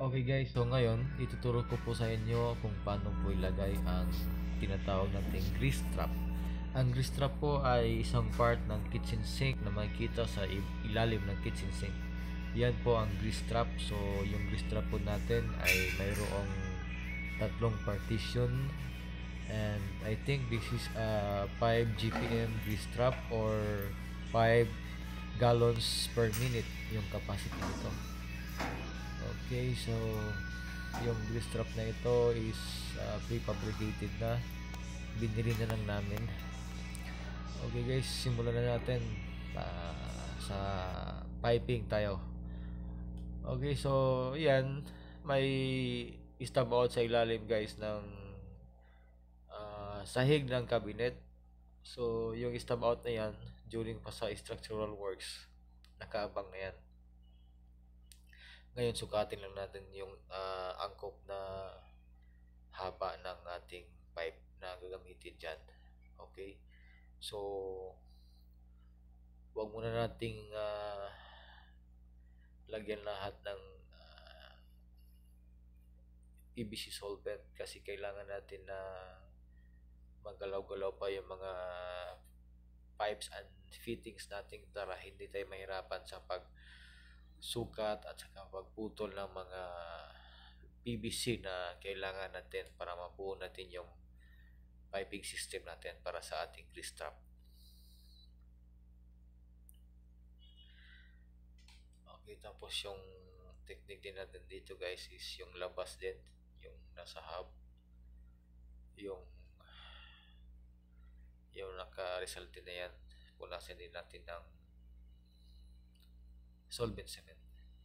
Okay guys, so ngayon ituturo ko po sa inyo kung paano po ilagay ang tinatawag nating grease trap. Ang grease trap po ay isang part ng kitchen sink na makikita sa ilalim ng kitchen sink. Yan po ang grease trap. So yung grease trap po natin ay mayroong tatlong partition, and I think this is a 5 GPM grease trap or 5 gallons per minute yung capacity nito. Okay, so yung grease trap na ito is prefabricated na, binili na lang namin. Okay guys, simulan na natin. Sa piping tayo. Okay, so yan, may stub out sa ilalim guys ng sahig ng cabinet. So yung stub out na yan during pa sa structural works, nakaabang na yan. Ngayon sukatin lang natin yung angkop na haba ng ating pipe na gagamitin dyan. Okay, so huwag muna nating lagyan lahat ng PVC solvent kasi kailangan natin na magalaw-galaw pa yung mga pipes and fittings natin para hindi tayo mahirapan sa pagsukat at saka pagputol ng mga PVC na kailangan natin para mabuo natin yung piping system natin para sa ating grease trap. Okay, tapos yung technique din natin dito guys is yung labas din, yung nasa hub, yung naka-resulte na yan, punasan din natin ng solvent cement.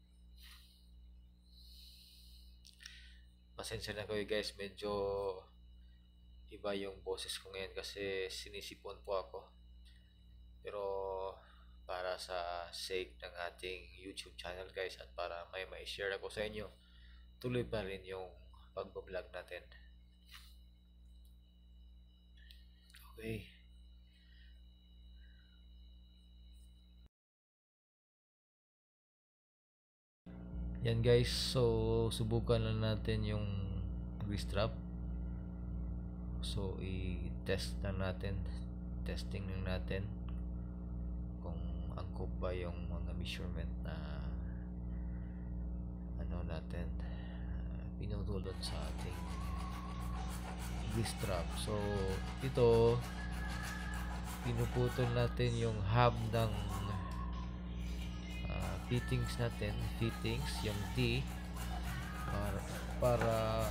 Pasensya na kayo guys, medyo iba yung boses ko ngayon kasi sinisipon po ako, pero para sa sake ng ating YouTube channel guys at para may share ako sa inyo, tuloy pa rin yung pag-vlog natin. Okay, yan guys, so subukan na natin yung grease trap. So i-test na natin, testing na natin kung angkop ba yung mga measurement na natin pinutulot sa ating grease trap. So ito, pinuputol natin yung hub ng fittings natin, yung T, para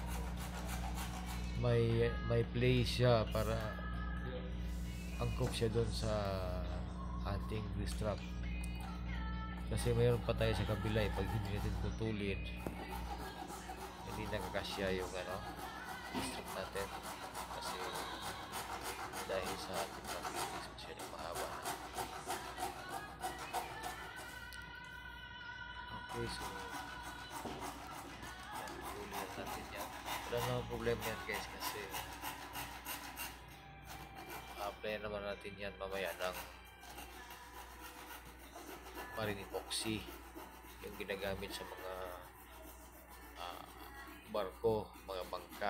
may place siya para angkop siya doon sa ating grease trap. Kasi mayroon pa tayo sa kabila pag hindi natin putulin, hindi nakakasya yung grease trap natin kasi dahil sa ating pag-fittings masyadong mahaba na. Okay, so ulit natin yan. Wala naman problema yan guys kasi apply naman natin yan mamaya ng marine epoxy, yung ginagamit sa mga barko, mga bangka.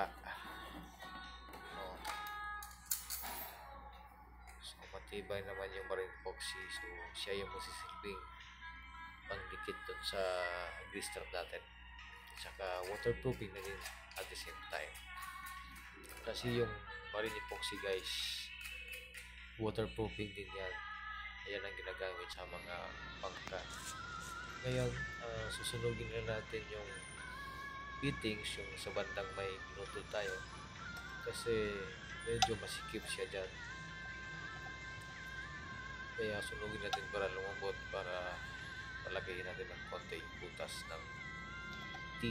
So matibay naman yung marine epoxy, so siya yung masisilbing pangdikit dun sa grease trap natin, saka waterproofing na din at the same time kasi yung marine epoxy guys waterproofing din yan. Ayan ang ginagamit sa mga bangka. Ngayon susunugin na natin yung fittings, yung sa bandang may pinutol tayo kasi medyo masikip siya dyan, kaya sunugin natin para lumambot, para palagayin natin ng konti yung butas ng T.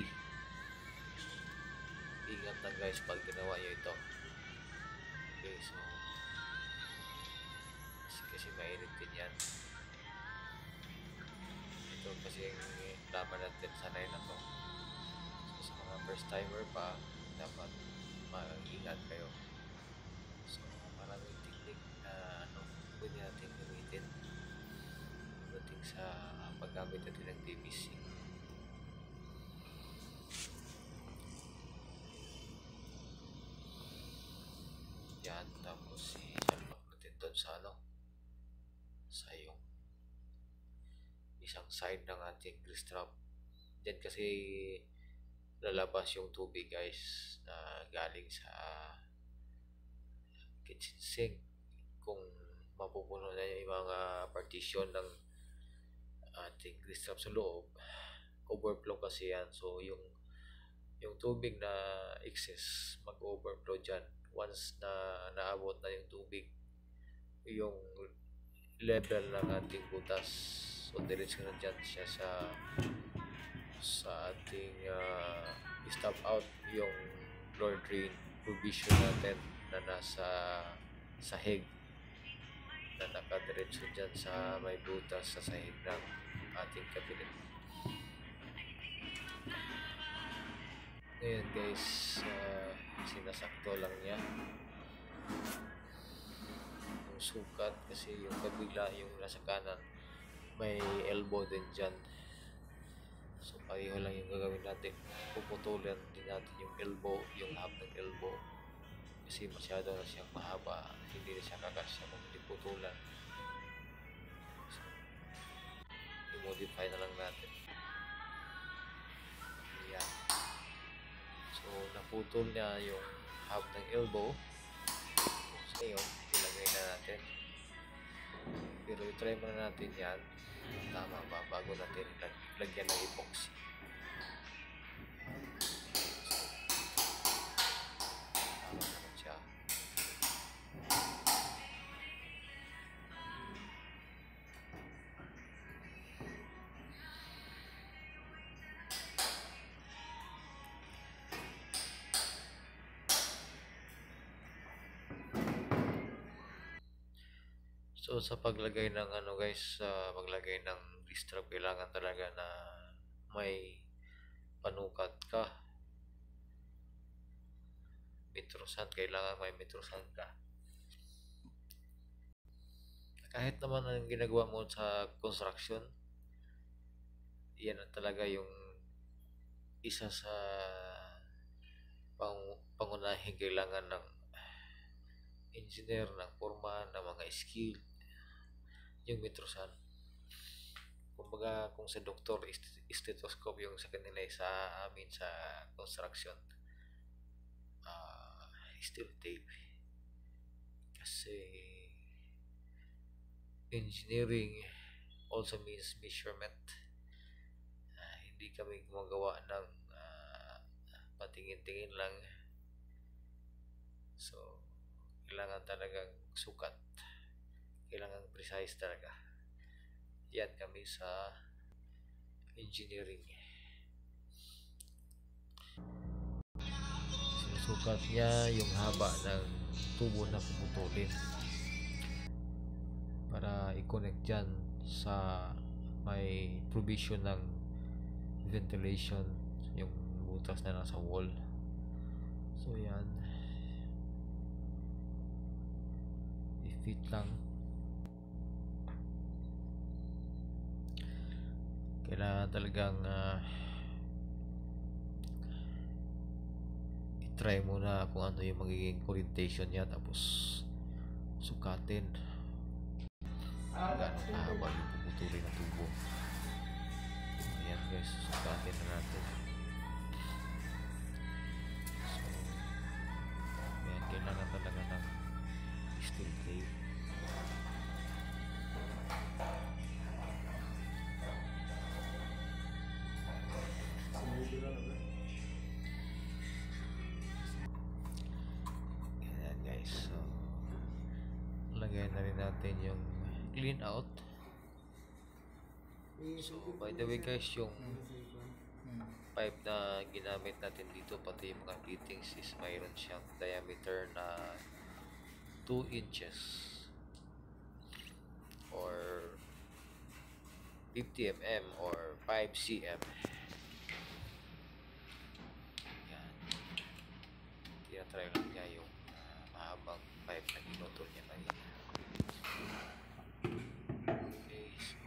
Ingat lang guys pag ginawa nyo ito. Okay, so kasi mainit din yan. Ito kasi yung laman natin, sanay na to. So, sa mga first timer pa, dapat mag-ingat kayo. So maraming technique na pwede natin gamitin pagdating sa paggamit natin ng PVC. dun sa sa yung isang side ng ating grease trap. Diyan kasi lalabas yung tubig guys na galing sa kitchen sink. Kung mapupuno na yung mga partition ng ating grease trap sa loob, overflow kasi yan. So yung tubig na excess mag-overflow dyan once na naabot na yung tubig yung level ng ating butas. So diretso na dyan siya sa ating stop out yung floor drain provision natin na nasa sahig na nakadiretso dyan sa may butas sa sahig ng ating cabinet. Ngayon guys, sinasakto lang niya yung sukat kasi yung kabila yung nasa kanan may elbow din dyan. So pareho lang yung gagawin natin, puputulan din natin yung elbow, yung half ng elbow kasi masyado na siyang mahaba, hindi na siya kakasya kung hindi putulan. So i-modify na lang natin. Ayan. So naputol niya yung half ng elbow. So ngayon ilagay na natin, pero i-try muna natin yan tama ba bago natin lagyan ng epoxy. Tama naman siya. So sa paglagay ng guys, paglagay ng grease trap kailangan talaga na may panukat ka. Metrosan, kailangan may metrosan ka. Kahit naman ang ginagawa mo sa construction, yan talaga yung isa sa pangunahing kailangan ng engineer, ng foreman, ng mga skill, yung metrosan. Kumbaga kung sa doktor stethoscope yung sa kanila sa amin sa construction, steel tape. Kasi engineering also means measurement. Hindi kami gumagawa ng patingin-tingin lang. So kailangan talagang sukat, kailangan precise talaga. Yan kami sa engineering. Sinusukat niya yung haba ng tubo na puputulin para i-connect dyan sa may provision ng ventilation, yung butas na nasa wall. So yan, i-fit lang. Kailangan talagang i-try muna kung ano yung magiging orientation niya, tapos sukatin gano'ng kahaba yung puputulin ng tubo. Ayan guys, sukatin na natin. So ayan, kailangan talaga ng steel tape. Ayan guys, so lagyan na rin natin yung clean out. So by the way guys, yung pipe na ginamit natin dito, pati yung mga fittings, is mayroon siyang diameter na 2 inches or 50 mm or 5 cm. Yan, tinatry lang niya yung mahabang pipe na ginutol niya kanina. Okay, so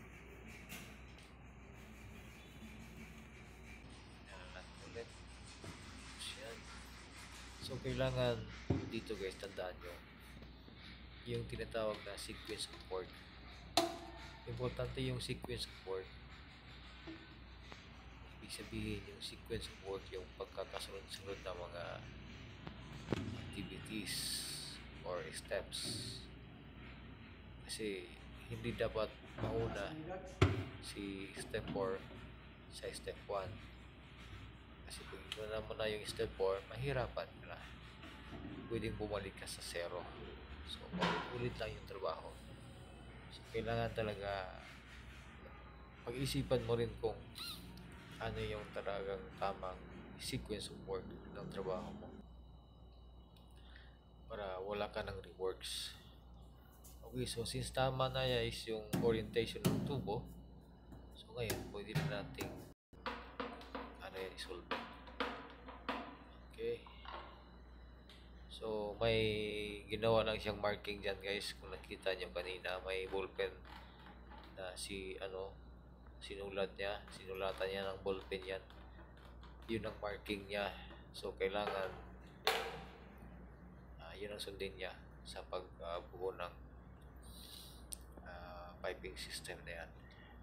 yan natin ulit. So kailangan dito guys, tandaan nyo, yung tinatawag na sequence of work. Importante yung sequence of work. Ibig sabihin yung sequence of work, yung pagkakasunod-sunod na mga activities or steps. Kasi hindi dapat mauna si step 4 sa step 1. Kasi kung inunan mo na yung step 4, mahirapan ka na. Pwedeng bumalik ka sa 0. So, ulit lang yung trabaho. So, kailangan talaga pag-isipan mo rin kung ano yung talagang tamang sequence of work ng trabaho mo para wala ka ng reworks. Okay, so since tama na ya is yung orientation ng tubo, so ngayon pwede na nating isolve. Okay. So may ginawa lang siyang marking dyan guys. Kung nakita nyo kanina, may ballpen na sinulatan niya ng ballpen yan. Yun ang marking niya. So kailangan yun ang sundin niya sa pagbuo ng piping system na yan.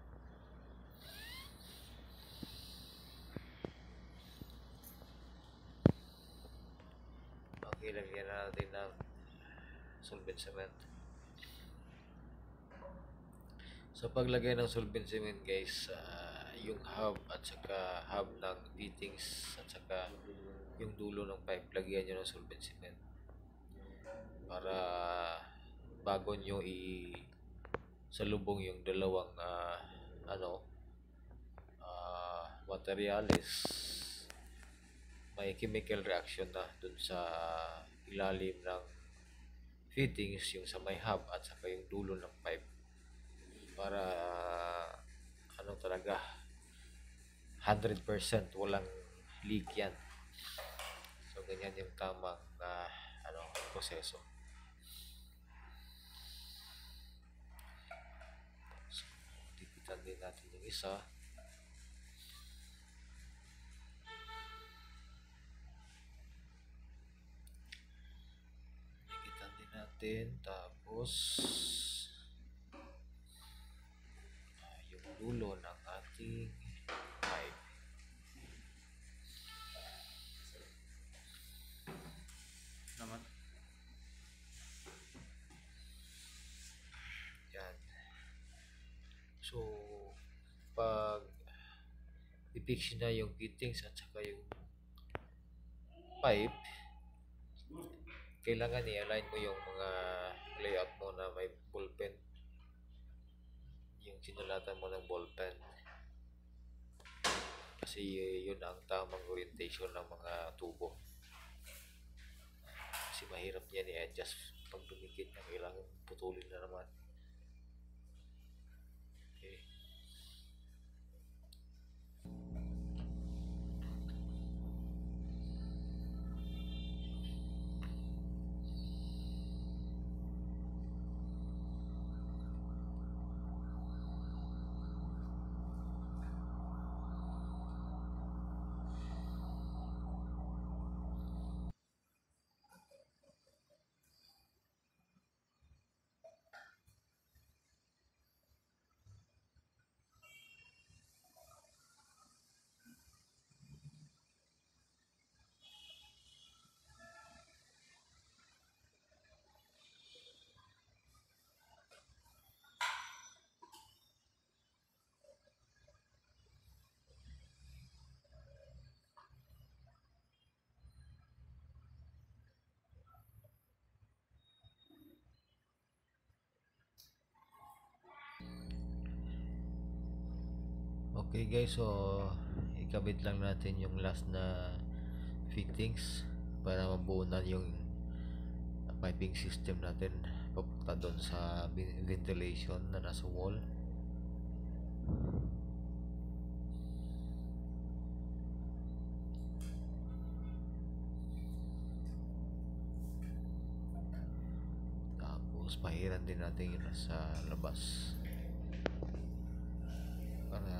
Okay, lagyan na natin ng solvent cement. So paglagay ng solvent cement guys, yung hub at saka hub ng fittings at saka yung dulo ng pipe, lagyan nyo ng solvent cement para bago nyo salubong yung dalawang materials, may chemical reaction na dun sa ilalim ng fittings, yung sa may hub at saka yung dulo ng pipe, para talaga 100% walang leak yan. So ganyan yung tamang proseso. So tipitan din natin yung isa. Tipitan din natin, tapos yung dulo ng ating pipe. Naman. Yan. So, pag i-fix na yung fittings at saka yung pipe, kailangan i-align mo yung mga layout mo na may ballpen, yung sinulatan mo ng ballpen, kasi yun ang tamang orientation ng mga tubo. Kasi mahirap yan i-adjust pag dumikit na, kailangan putulin na naman. Okay. Okay guys, so ikabit lang natin yung last na fittings para mabuo na yung piping system natin papunta doon sa ventilation na nasa wall. Tapos pahiran din natin yun sa labas para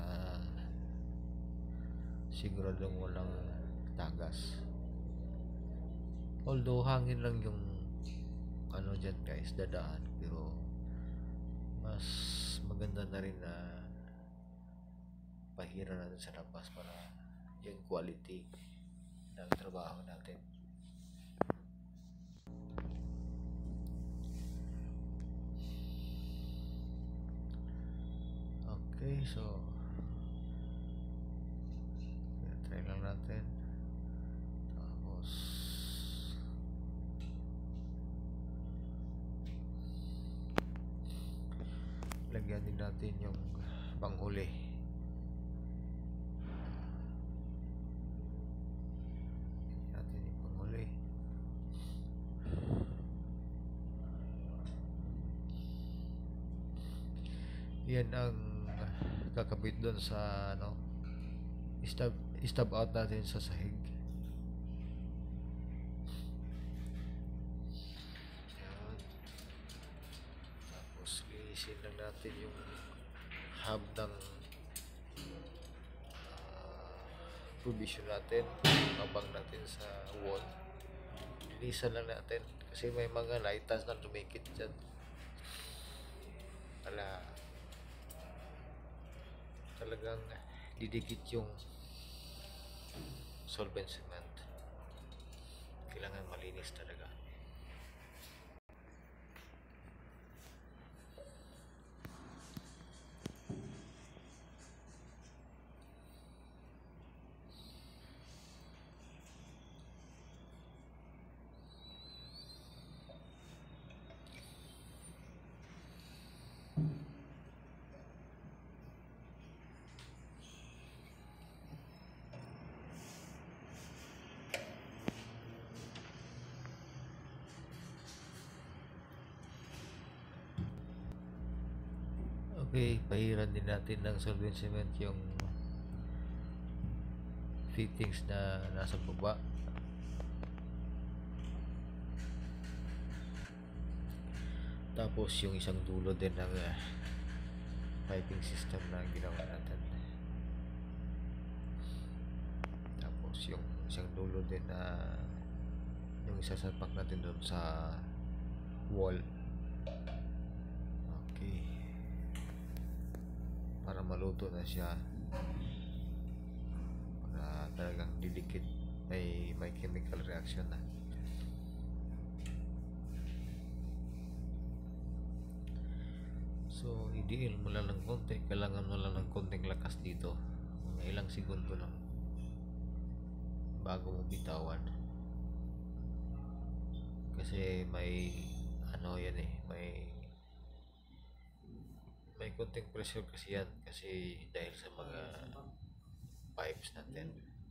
siguradong walang tagas. Although hangin lang yung ano dyan guys, dadaan, pero mas maganda na rin na pahiran natin sa labas para yung quality ng trabaho natin. Okay, so try lang natin. Tapos lagyan din natin yung panghuli. Natin yung panghuli. Yan ang kakabit doon sa ano, stab out natin sa sahig. Yan. Tapos linisin lang natin yung hub ng provision natin, abang natin sa wall. Linisan lang natin kasi may mga lightans na dumikit dyan. Talagang didikit yung solvent cement. Kailangan malinis talaga. Okay, pahiran din natin ng solvent cement yung fittings na nasa baba. Tapos yung isang dulo din ng piping system na ginawa natin. Tapos yung isang dulo din na yung isasapak natin doon sa wall. Okay, para maluto na siya, para talagang didikit, may chemical reaction na. So i-deal mo lang ng konti, kailangan mo lang ng konting lakas dito, mga ilang segundo lang bago mo bitawan, kasi may ano yan may konting pressure kasi yan, kasi dahil sa mga pipes natin.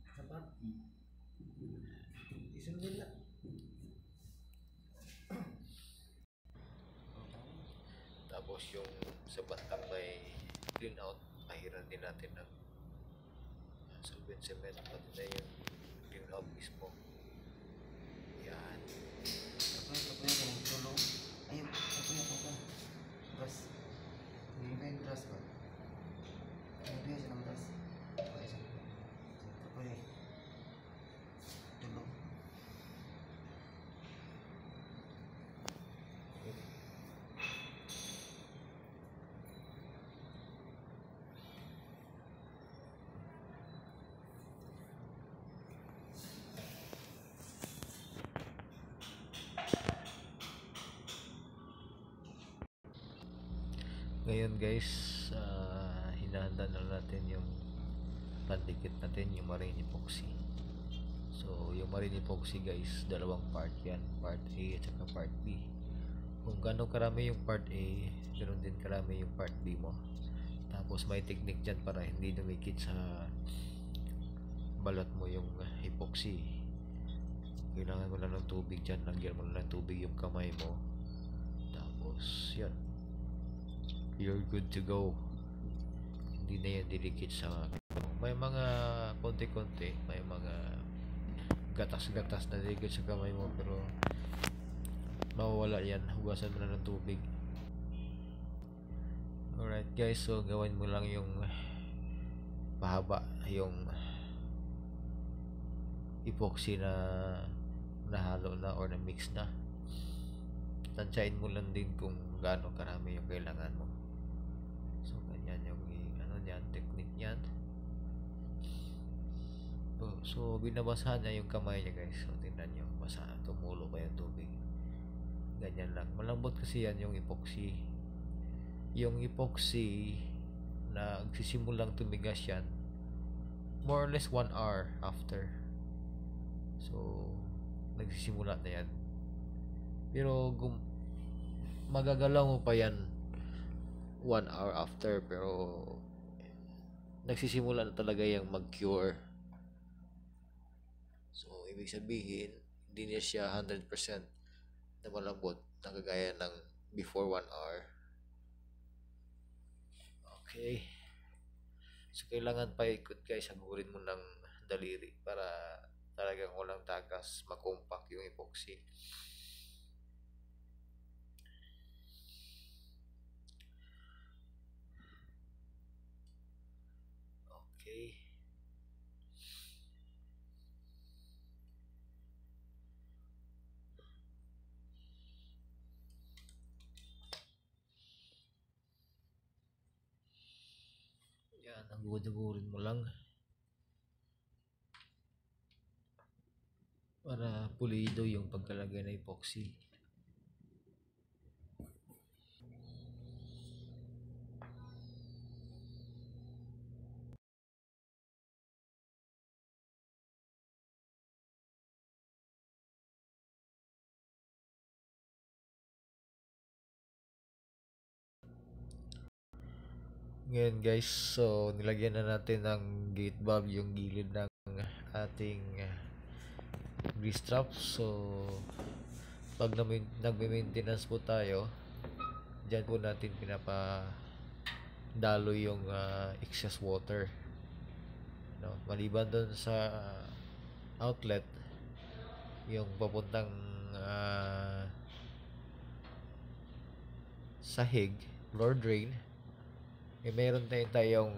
Tapos yung sa bantang may clean out, pahiran din natin ng solvent cement, pati na yung clean out mismo. Yan. Tapos yung tulong. Ayun, ito. Brush. Hindi ba yung brush ba? Hindi ba siya ng brush? Okay, siya. Tapos yung tulong. Ngayon guys, hinahanda na natin yung pandikit natin, yung marine epoxy. So yung marine epoxy guys, dalawang part yan, part A at saka part B. Kung gano'ng karami yung part A, ganoon din karami yung part B mo. Tapos may technique dyan para hindi dumikit sa balat mo yung epoxy. Kailangan mo lang ng tubig dyan, lagyan mo lang ng tubig yung kamay mo, tapos yan, you're good to go. Hindi na yan dilikit sa, may mga konti-konti, may mga gatas-gatas na dilikit sa kamay mo, pero mawawala yan, hugasan mo na ng tubig. Alright guys, so gawin mo lang yung pahaba yung epoxy na nahalo na or na mix na. tansyain mo lang din kung gaano karami yung kailangan mo. So ganyan yung ano niyan, technique niyan. So binabasahan niya yung kamay niya guys. So tingnan niyo, basa, tumulo pa yung tubig. Ganyan lang, malambot kasi yan yung epoxy. Yung epoxy na nagsisimulang tumigas yan more or less 1 hour after. So nagsisimula na yan, pero magagalaw mo pa yan 1 hour after, pero nagsisimula na talaga yung mag-cure. So ibig sabihin hindi niya siya 100% na malambot na kagaya ng before 1 hour. Okay, so kailangan pa ikot guys, hagurin mo ng daliri para talagang walang tagas, makompact yung epoxy. Okay, yan, hagurin mo lang para pulido yung pagkalagay ng epoxy. Ngayon guys, so nilagyan na natin ng gate valve yung gilid ng ating grease trap. So pag nagme-maintenance po tayo, dyan po natin pinapadalo yung excess water, no? Maliban doon sa outlet, yung papuntang sahig, floor drain, meron tayong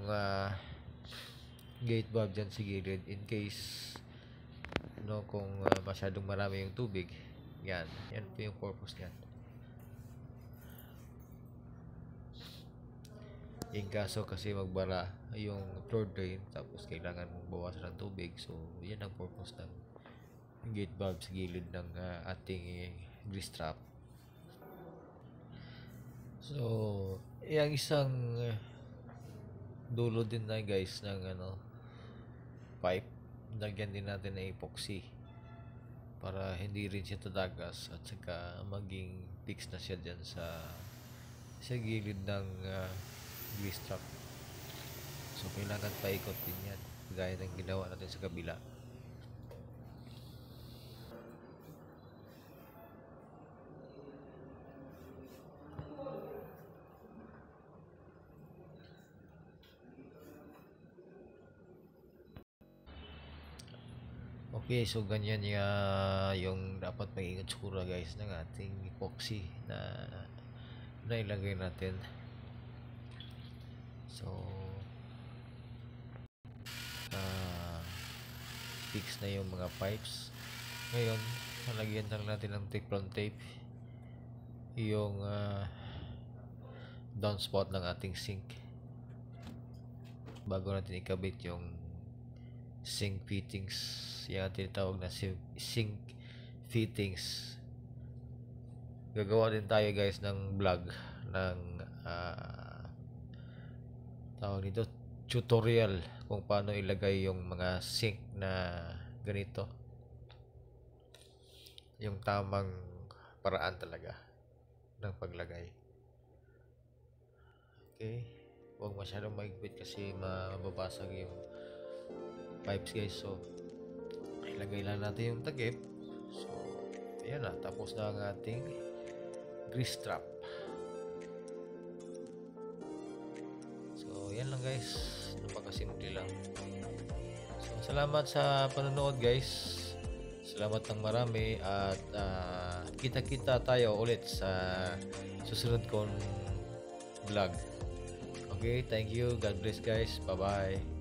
gate valve dyan sa gilid in case kung masyadong marami yung tubig. Yan po yung purpose niyan. In kaso kasi magbara yung floor drain tapos kailangan mong bawasan ng tubig, so yan ang purpose ng gate valve sa gilid ng ating grease trap. So yung isang dulo din na guys ng pipe, lagyan din natin ng epoxy para hindi rin siya tatagas at saka maging fix na siya dyan sa gilid ng grease trap. So kailangan paikot din yan gaya ng ginawa natin sa kabila. Okay, so ganyan yung dapat maging itsura guys ng ating epoxy na nailagay natin. So fix na yung mga pipes. Ngayon nalagyan lang natin ng teflon tape yung downspout ng ating sink bago natin ikabit yung sink fittings, yung tinatawag na sink fittings. Gagawa din tayo guys ng vlog ng tawag nito, tutorial kung paano ilagay yung mga sink na ganito, yung tamang paraan talaga ng paglagay. Okay, huwag masyadong maigpit kasi mababasag yung pipes guys. So ilagay lang natin yung takip. So ayan na, tapos na ang ating grease trap. So yan lang guys, napakasimple lang. So salamat sa panonood guys, salamat ng marami at kita-kita tayo ulit sa susunod kong vlog. Okay, thank you, God bless guys, bye bye.